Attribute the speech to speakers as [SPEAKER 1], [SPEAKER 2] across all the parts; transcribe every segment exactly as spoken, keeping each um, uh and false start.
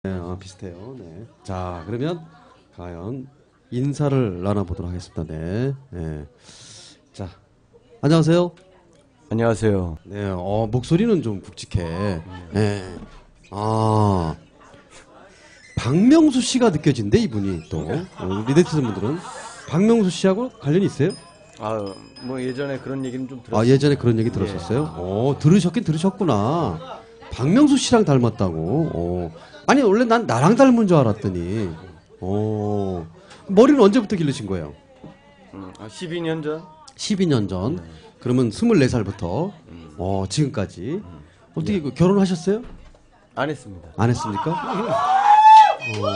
[SPEAKER 1] 네, 어, 비슷해요. 네. 자, 그러면 과연 인사를 나눠보도록 하겠습니다. 네. 네. 자, 안녕하세요.
[SPEAKER 2] 안녕하세요.
[SPEAKER 1] 네, 어, 목소리는 좀 굵직해. 네. 아, 박명수 씨가 느껴진대, 이분이 또. 어, 리데티즈 분들은. 박명수 씨하고 관련이 있어요?
[SPEAKER 2] 아, 뭐 예전에 그런 얘기는 좀 들었어요.
[SPEAKER 1] 아, 예전에 그런 얘기 들었었어요?
[SPEAKER 2] 예.
[SPEAKER 1] 어, 들으셨긴 들으셨구나. 박명수 씨랑 닮았다고. 어. 아니, 원래 난 나랑 닮은 줄 알았더니. 어. 머리는 언제부터 기르신 거예요?
[SPEAKER 2] 음, 아, 십이 년 전?
[SPEAKER 1] 십이 년 전. 그러면 스물네 살부터 어, 지금까지. 어떻게 그 결혼하셨어요?
[SPEAKER 2] 안 했습니다.
[SPEAKER 1] 안 했습니까? 어...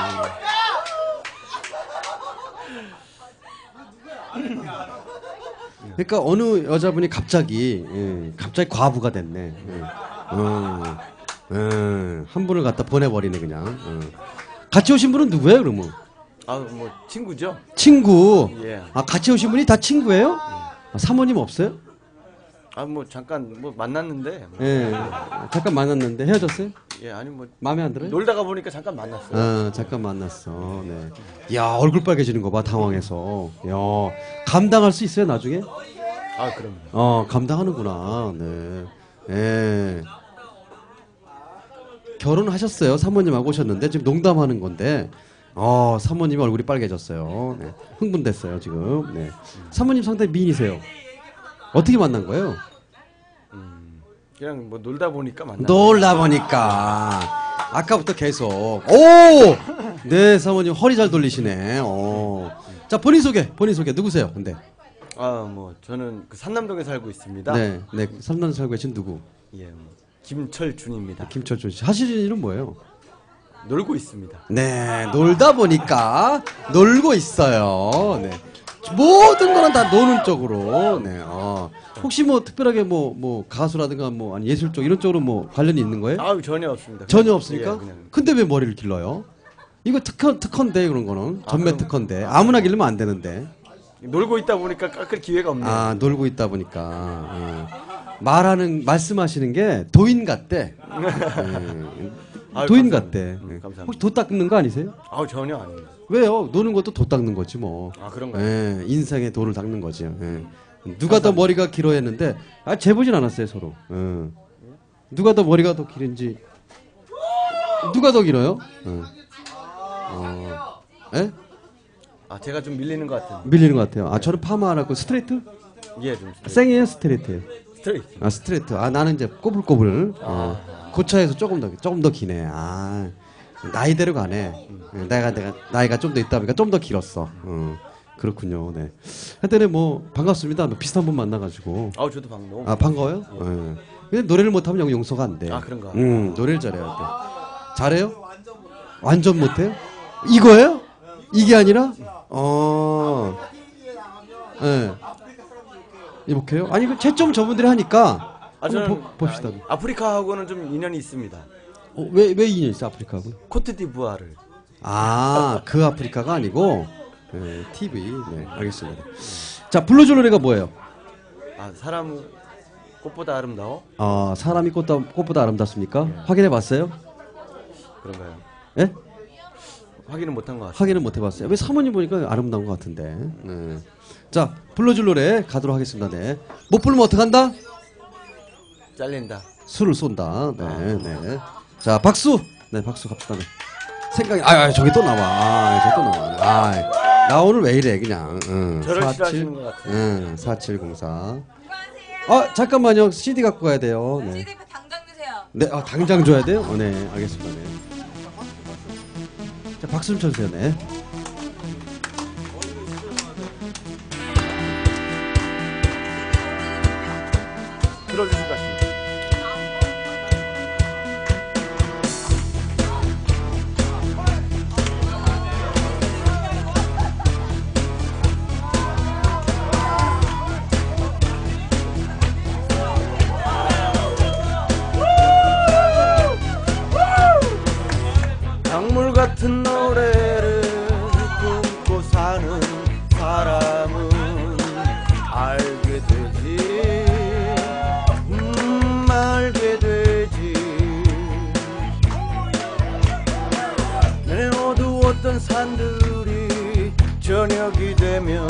[SPEAKER 1] 그러니까 어느 여자분이 갑자기 예, 갑자기 과부가 됐네. 예. 어, 예, 한 분을 갖다 보내버리네 그냥. 어. 같이 오신 분은 누구예요 그러면?
[SPEAKER 2] 아, 뭐 친구죠?
[SPEAKER 1] 친구.
[SPEAKER 2] 예.
[SPEAKER 1] 아 같이 오신 분이 다 친구예요? 아, 사모님 없어요?
[SPEAKER 2] 아, 뭐 잠깐 뭐 만났는데. 뭐.
[SPEAKER 1] 예. 잠깐 만났는데 헤어졌어요?
[SPEAKER 2] 예, 아니 뭐
[SPEAKER 1] 마음에 안 들어요?
[SPEAKER 2] 놀다가 보니까 잠깐 만났어요.
[SPEAKER 1] 아, 잠깐 만났어. 네. 야, 얼굴 빨개지는 거 봐, 당황해서. 야, 감당할 수 있어요, 나중에?
[SPEAKER 2] 아, 그럼요.
[SPEAKER 1] 어, 감당하는구나. 네. 예. 결혼하셨어요. 사모님하고 오셨는데, 지금 농담하는 건데, 어, 사모님 얼굴이 빨개졌어요. 네. 흥분됐어요, 지금. 네. 사모님 상당히 미인이세요. 어떻게 만난 거예요?
[SPEAKER 2] 음, 그냥 뭐 놀다 보니까 만났어요.
[SPEAKER 1] 놀다 보니까. 아까부터 계속. 오! 네, 사모님 허리 잘 돌리시네. 어. 자, 본인 소개, 본인 소개. 누구세요, 근데?
[SPEAKER 2] 아, 뭐 저는 그 산남동에 살고 있습니다.
[SPEAKER 1] 네, 네. 삼남 살고 계신 누구?
[SPEAKER 2] 예, 뭐 김철준입니다.
[SPEAKER 1] 김철준 씨. 하시는 일은 뭐예요?
[SPEAKER 2] 놀고 있습니다.
[SPEAKER 1] 네, 놀다 보니까 놀고 있어요. 네. 모든 거는 다 노는 쪽으로. 네. 어. 혹시 뭐 특별하게 뭐 뭐 가수라든가 뭐 아니 예술 쪽 이런 쪽으로 뭐 관련이 있는 거예요?
[SPEAKER 2] 아, 전혀 없습니다.
[SPEAKER 1] 전혀
[SPEAKER 2] 그냥,
[SPEAKER 1] 없습니까?
[SPEAKER 2] 예, 그냥.
[SPEAKER 1] 근데 왜 머리를 길러요? 이거 특허 특허인데 그런 거는 전매
[SPEAKER 2] 그럼-
[SPEAKER 1] 특허인데 아무나 기르면 안 되는데.
[SPEAKER 2] 놀고 있다 보니까 깎을 기회가 없네요.
[SPEAKER 1] 아, 놀고 있다 보니까. 어. 말하는 말씀하시는 게 도인 같대. 예.
[SPEAKER 2] 아유,
[SPEAKER 1] 도인
[SPEAKER 2] 감사합니다.
[SPEAKER 1] 같대.
[SPEAKER 2] 음,
[SPEAKER 1] 예.
[SPEAKER 2] 감사합니다.
[SPEAKER 1] 혹시 도 닦는 거 아니세요?
[SPEAKER 2] 아, 전혀 아닙니다.
[SPEAKER 1] 왜요? 노는 것도 도 닦는 거지 뭐.
[SPEAKER 2] 아, 그런가요?
[SPEAKER 1] 예, 인생에 도를 닦는 거지. 예. 누가 더 머리가 길어 했는데 아 재보진 않았어요 서로. 예. 누가 더 머리가 더 길은지. 누가 더 길어요? 예. 어. 예?
[SPEAKER 2] 아, 제가 좀 밀리는 것 같은데.
[SPEAKER 1] 밀리는 것 같아요. 아 저는 파마 안 하고 스트레이트?
[SPEAKER 2] 예, 좀 스트레이트.
[SPEAKER 1] 생이에요 스트레이트예요?
[SPEAKER 2] 스트레이트.
[SPEAKER 1] 아 스트레이트. 아 나는 이제 꼬불꼬불. 어. 고차에서 조금 더 조금 더 기네. 아 나이대로 가네. 내가 내가 나이가 좀 더 있다 보니까 좀 더 길었어. 어. 그렇군요. 네. 하여튼 뭐 반갑습니다. 뭐 비슷한 분 만나가지고.
[SPEAKER 2] 아, 저도 방금 너무.
[SPEAKER 1] 아 반가워요? 예. 근데 노래를 못하면 영 용서가 안 돼.
[SPEAKER 2] 아, 그런가?
[SPEAKER 1] 음 노래를 잘해야 돼. 잘해요? 완전 못해요? 이거예요? 이게 아니라? 어. 예. 이복해요? 아니 그 채점 저분들이 하니까.
[SPEAKER 2] 아,
[SPEAKER 1] 한번
[SPEAKER 2] 저는
[SPEAKER 1] 보, 봅시다.
[SPEAKER 2] 아, 아프리카하고는 좀 인연이 있습니다.
[SPEAKER 1] 어, 왜, 왜 인연 있어 아프리카하고?
[SPEAKER 2] 코트디부아르.
[SPEAKER 1] 아, 그 아프리카가 아니고 네, 티비. 네, 알겠습니다. 자, 불러줄 노래가 뭐예요?
[SPEAKER 2] 아, 사람 꽃보다 아름다워?
[SPEAKER 1] 아, 사람이 꽃다, 꽃보다 아름답습니까? 확인해 봤어요?
[SPEAKER 2] 그런가요?
[SPEAKER 1] 예?
[SPEAKER 2] 확인은 못한 것 같아요.
[SPEAKER 1] 확인은 못 해봤어요. 왜 사모님 보니까 아름다운 것 같은데. 네. 자, 불러줄 노래 가도록 하겠습니다. 네. 못 부르면 어떡한다?
[SPEAKER 2] 잘린다.
[SPEAKER 1] 술을 쏜다. 네, 네. 자, 박수! 네, 박수 갑시다. 네. 생각이, 아, 아, 저기 또 나와. 아, 저기 또 나와. 아, 나 오늘 왜 이래, 그냥. 응.
[SPEAKER 2] 저를 싫어하시는 것 같아요.
[SPEAKER 1] 응, 사칠공사. 아, 잠깐만요. 씨디 갖고 가야 돼요. 네.
[SPEAKER 3] 씨디 당장 주세요.
[SPEAKER 1] 네, 아, 당장 줘야 돼요? 어, 네, 알겠습니다. 네. 자, 박수 좀 쳐주세요. 네.
[SPEAKER 2] 들어주실 것 같습니다. 강물 같은 노래를 꿈고 사는 사람은 알게 되지, 음, 알게 되지. 보던 산들이 저녁이 되면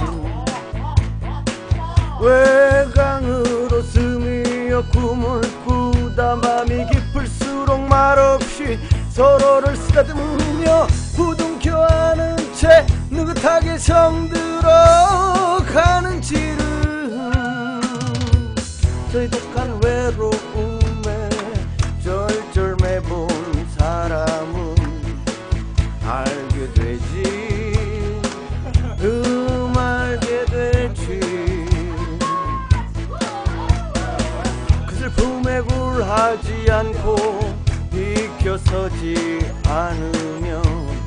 [SPEAKER 2] 외강으로 스미어 꿈을 꾸다 밤이 깊을수록 말없이 서로를 쓰다듬으며 부둥켜 안은 채 느긋하게 정들어 가는 지름 저희 독한 외로움에 쩔쩔매본 사람은 알게 되지 음 알게 되지 그 슬픔에 굴하지 않고 비켜서지 않으면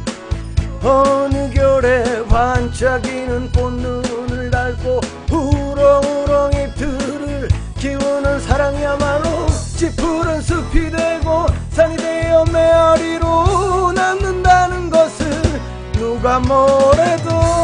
[SPEAKER 2] 어느 결에 반짝이는 꽃눈을 달고 우렁우렁 잎들을 키우는 사랑이야말로 찌푸른 숲이 되고 산이 되어 메아리로 남는다는 것을 누가 뭐래도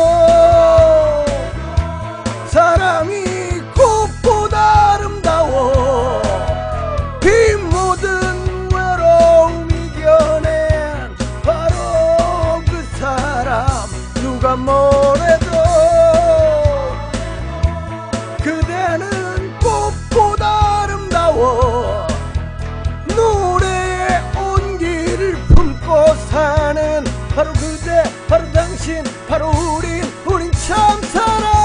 [SPEAKER 2] 사람이 꽃보다 아름다워 이 모든 외로움 이겨낸 바로 그 사람 누가 뭐래도 그대는 꽃보다 아름다워 노래의 온기를 품고 사는 바로 그대 바로 당신 바로 우린 우린 참사랑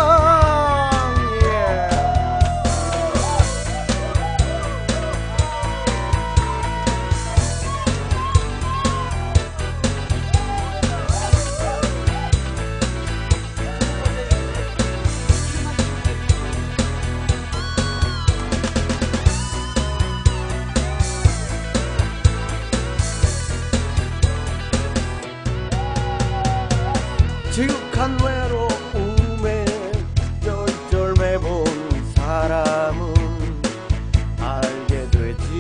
[SPEAKER 2] 지극한 외로움에 쩔쩔매본 사람은 알게 되지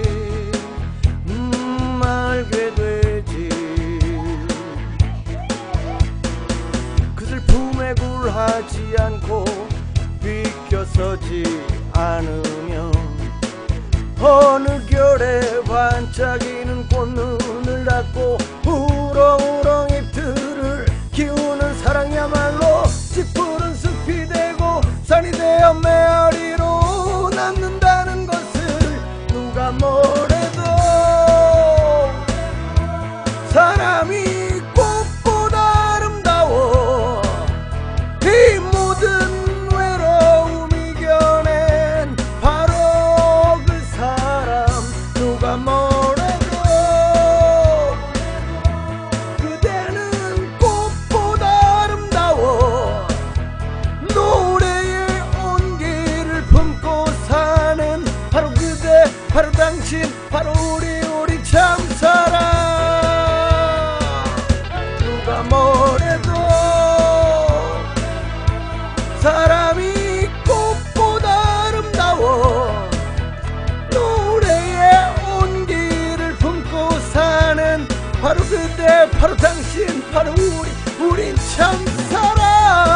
[SPEAKER 2] 음 알게 되지 그 슬픔에 굴하지 않고 비켜서지 않으면 어느 결에 반짝이는 꽃눈을 닫고 우렁우렁 잎들을 키우는 사랑이야말로 찌푸른 숲이 되고 산이 되어 메아리로 남는다는 것을 누가 뭐래도 사람이 꽃보다 아름다워 이 모든 외로움 이겨낸 바로 그 사람 누가 뭐래도 그대는 꽃보다 아름다워 노래의 온기를 품고 사는 바로 그대 바로 당신 바로 우리 우리 참사랑 누가 뭐래도 사람이 꽃보다 아름다워 노래의 온기를 품고 사는 바로 그대 바로 당신 바로 우리 우린 참사랑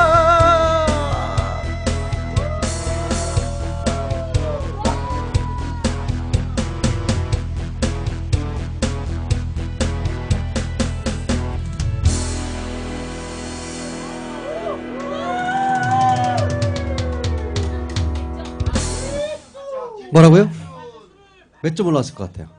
[SPEAKER 1] 뭐라고요? 몇 점 올랐을 것 같아요?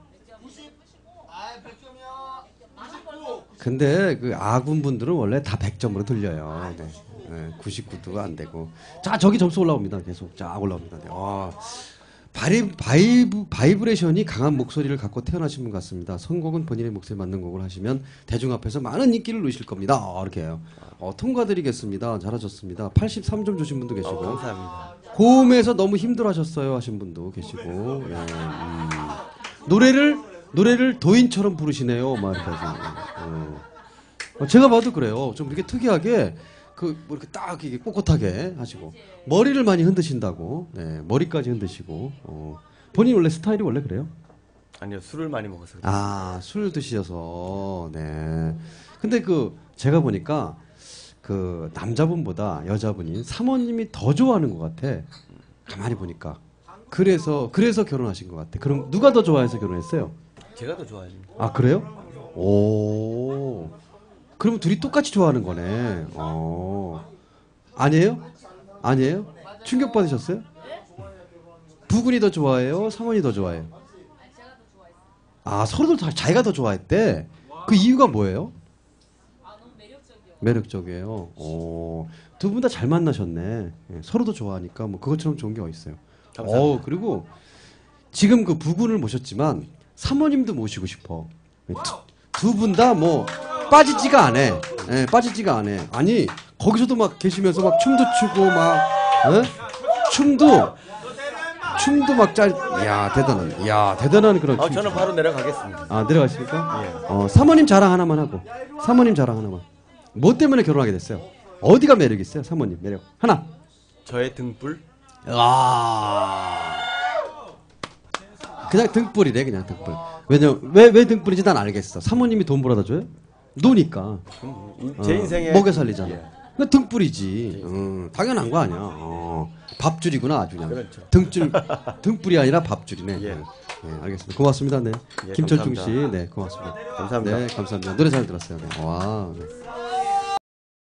[SPEAKER 1] 근데 그 아군 분들은 원래 다 백 점으로 들려요. 네. 네, 구십구도 안 되고. 자, 저기 점수 올라옵니다. 계속 쫙 올라옵니다. 네. 와, 바이, 바이브, 바이브레이션이 강한 목소리를 갖고 태어나신 분 같습니다. 선곡은 본인의 목소리에 맞는 곡을 하시면 대중 앞에서 많은 인기를 누리실 겁니다. 어, 이렇게 해요. 어, 통과드리겠습니다. 잘하셨습니다. 팔십삼 점 주신 분도 계시고.
[SPEAKER 2] 어, 감사합니다.
[SPEAKER 1] 고음에서 너무 힘들어하셨어요 하신 분도 계시고. 예, 음. 노래를 노래를 도인처럼 부르시네요. 막 이렇게 하시는. 어. 제가 봐도 그래요. 좀 이렇게 특이하게 그 뭐 이렇게 딱 이게 꼿꼿하게 하시고 머리를 많이 흔드신다고. 네, 머리까지 흔드시고. 어. 본인 원래 스타일이 원래 그래요?
[SPEAKER 2] 아니요, 술을 많이 먹어서.
[SPEAKER 1] 아, 술 드셔서. 네. 근데 그 제가 보니까 그 남자분보다 여자분인 사모님이 더 좋아하는 것 같아. 가만히 보니까. 그래서 그래서 결혼하신 것 같아. 그럼 누가 더 좋아해서 결혼했어요?
[SPEAKER 2] 제가 더 좋아해요.
[SPEAKER 1] 아, 그래요? 오. 그럼 둘이 똑같이 좋아하는 거네. 어. 아니에요? 아니에요? 충격 받으셨어요? 부군이 더 좋아해요? 사모님이 더 좋아해요? 아, 서로들 다 자기가 더 좋아했대. 그 이유가 뭐예요? 매력적이에요. 오, 두 분 다 잘 만나셨네. 예, 서로도 좋아하니까 뭐 그것처럼 좋은 게 어디 있어요. 어, 그리고 지금 그 부군을 모셨지만 사모님도 모시고 싶어. 두 분 다 뭐 빠지지가 않아. 예, 빠지지가 않아. 아니 거기서도 막 계시면서 막 춤도 추고 막 예? 춤도 춤도 막 짤. 야 대단한. 야 대단한 그런.
[SPEAKER 2] 아,
[SPEAKER 1] 춤.
[SPEAKER 2] 저는 바로 내려가겠습니다.
[SPEAKER 1] 아 내려가십니까?
[SPEAKER 2] 예.
[SPEAKER 1] 어 사모님 자랑 하나만 하고. 사모님 자랑 하나만. 뭐 때문에 결혼하게 됐어요? 어디가 매력 있어요? 사모님 매력 하나.
[SPEAKER 2] 저의 등불.
[SPEAKER 1] 아 그냥 등불이래 그냥 등불. 왜냐 왜왜 등불인지 난 알겠어. 사모님이 돈 벌어다 줘요? 노니까.
[SPEAKER 2] 제
[SPEAKER 1] 어,
[SPEAKER 2] 인생에
[SPEAKER 1] 먹여 살리잖아.
[SPEAKER 2] 예.
[SPEAKER 1] 그 등불이지. 어, 당연한 거 아니야. 어, 밥줄이구나 아주 그냥.
[SPEAKER 2] 그렇죠.
[SPEAKER 1] 등줄 등불이 아니라 밥줄이네.
[SPEAKER 2] 예.
[SPEAKER 1] 네, 알겠습니다. 고맙습니다. 네.
[SPEAKER 2] 예,
[SPEAKER 1] 김철중 씨,
[SPEAKER 2] 감사합니다.
[SPEAKER 1] 네, 고맙습니다.
[SPEAKER 2] 감사합니다.
[SPEAKER 1] 네, 감사합니다. 노래 잘 들었어요. 네. 와. 네.